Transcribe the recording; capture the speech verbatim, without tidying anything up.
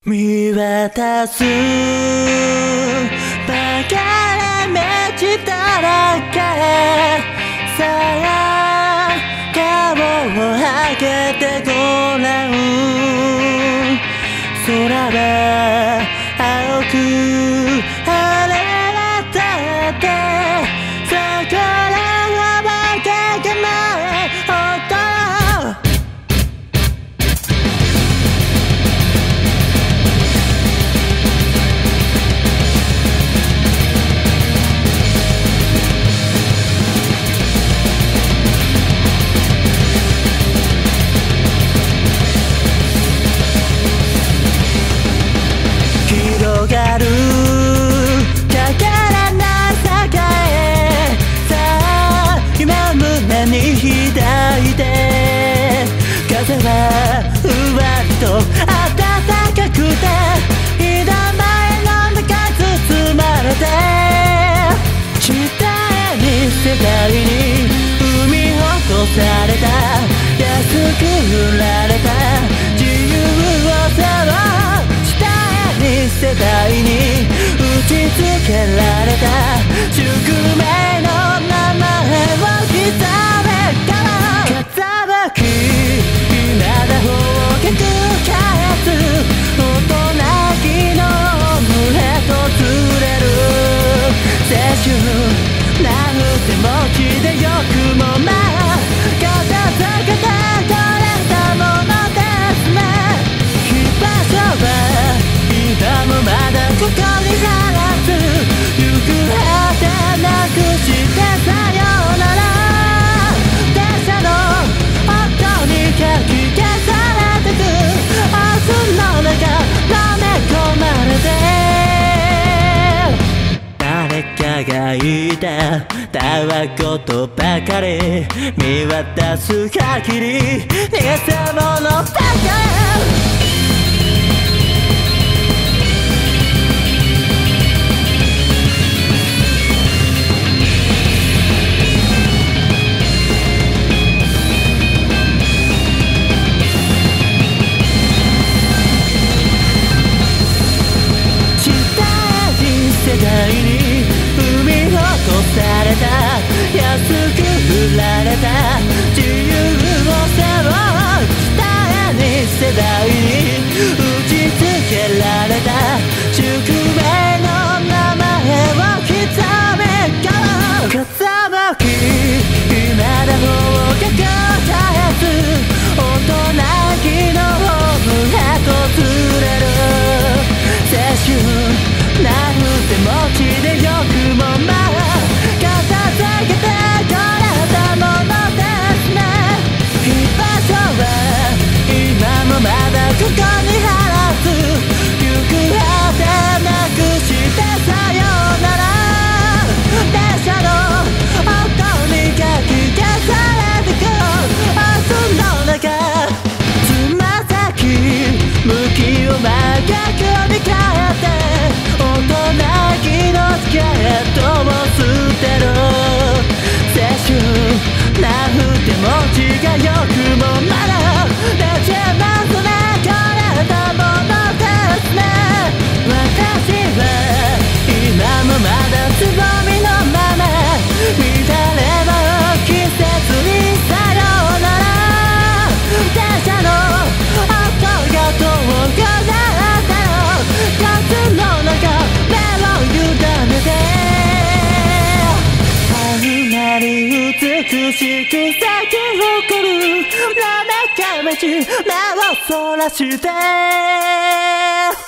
見渡すバカな道だらけさあ顔を上げてごらん空は青く晴れたってそこらはけがない音広がるかからない世界へさあ今胸に抱いて風はふわりと暖かくて火玉の中包まれて期待に世界に生み落とされた安く売られた自由を背負う世代に打ち付けられた宿命の名前を刻めから風吹き今だ大きく返す大人気の胸とずれる青春なんて文字でよくもまあ片付けてこれたものですね居場所は今もまだここにあらず行く果てなくしてさよなら電車の音にかき消されてく明日の中飲め込まれて誰かが言ったたわ言ばかり見渡す限り偽物ばかり世界に生み落とされた安く売られた自由を背負う期待に世代に打ち付けられた宿命の名前を刻めから風吹き今だ方角を返す大人気の胸とずれる青春なんて文字でよくもまあ片付けてこれたものですね居場所は今もまだここにあらず行く果てなくしてさよなら電車の音にかき消されてく明日の中つま先向きを真逆に変えて大人気のチケットを捨てる青春なんて文字がよくもまだ出ちますねこれたものですね私は今もまだつぼみのまま乱れの季節にさよなら電車の音が遠くなったよ夏の中美しく咲き誇るなめか道目をそらして